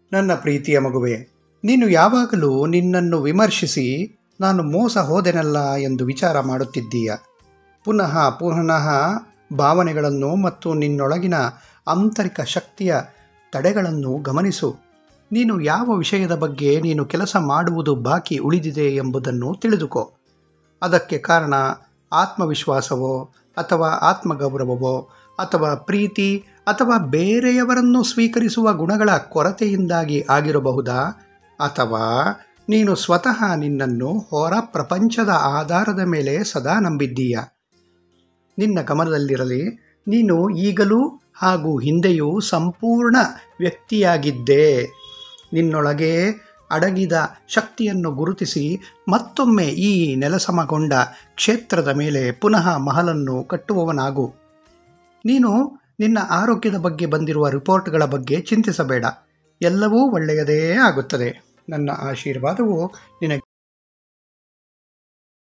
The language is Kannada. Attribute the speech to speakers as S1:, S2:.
S1: ನನ್ನ ಪ್ರೀತಿಯ ಮಗುವೆ, ನೀನು ಯಾವಾಗಲೂ ನಿನ್ನನ್ನು ವಿಮರ್ಶಿಸಿ ನಾನು ಮೋಸ ಹೋದೆನಲ್ಲ ಎಂದು ವಿಚಾರ ಮಾಡುತ್ತಿದ್ದೀಯ. ಪುನಃ ಪುನಃ ಭಾವನೆಗಳನ್ನು ಮತ್ತು ನಿನ್ನೊಳಗಿನ ಆಂತರಿಕ ಶಕ್ತಿಯ ತಡೆಗಳನ್ನು ಗಮನಿಸು. ನೀನು ಯಾವ ವಿಷಯದ ಬಗ್ಗೆ ನೀನು ಕೆಲಸ ಮಾಡುವುದು ಬಾಕಿ ಉಳಿದಿದೆ ಎಂಬುದನ್ನು ತಿಳಿದುಕೋ. ಅದಕ್ಕೆ ಕಾರಣ ಆತ್ಮವಿಶ್ವಾಸವೋ ಅಥವಾ ಆತ್ಮಗೌರವವೋ ಅಥವಾ ಪ್ರೀತಿ ಅಥವಾ ಬೇರೆಯವರನ್ನು ಸ್ವೀಕರಿಸುವ ಗುಣಗಳ ಕೊರತೆಯಿಂದಾಗಿ ಆಗಿರಬಹುದಾ, ಅಥವಾ ನೀನು ಸ್ವತಃ ನಿನ್ನನ್ನು ಹೊರ ಪ್ರಪಂಚದ ಆಧಾರದ ಮೇಲೆ ಸದಾ ನಂಬಿದ್ದೀಯ? ನಿನ್ನ ಗಮನದಲ್ಲಿರಲಿ, ನೀನು ಈಗಲೂ ಹಾಗೂ ಹಿಂದೆಯೂ ಸಂಪೂರ್ಣ ವ್ಯಕ್ತಿಯಾಗಿದ್ದೆ. ನಿನ್ನೊಳಗೆ ಅಡಗಿದ ಶಕ್ತಿಯನ್ನು ಗುರುತಿಸಿ ಮತ್ತೊಮ್ಮೆ ಈ ನೆಲಸಮಗೊಂಡ ಕ್ಷೇತ್ರದ ಮೇಲೆ ಪುನಃ ಮಹಲನ್ನು ಕಟ್ಟುವವನಾಗು. ನೀನು ನಿನ್ನ ಆರೋಗ್ಯದ ಬಗ್ಗೆ ಬಂದಿರುವ ರಿಪೋರ್ಟ್ಗಳ ಬಗ್ಗೆ ಚಿಂತಿಸಬೇಡ. ಎಲ್ಲವೂ ಒಳ್ಳೆಯದೇ ಆಗುತ್ತದೆ. ನನ್ನ ಆಶೀರ್ವಾದವು ನಿನಗೆ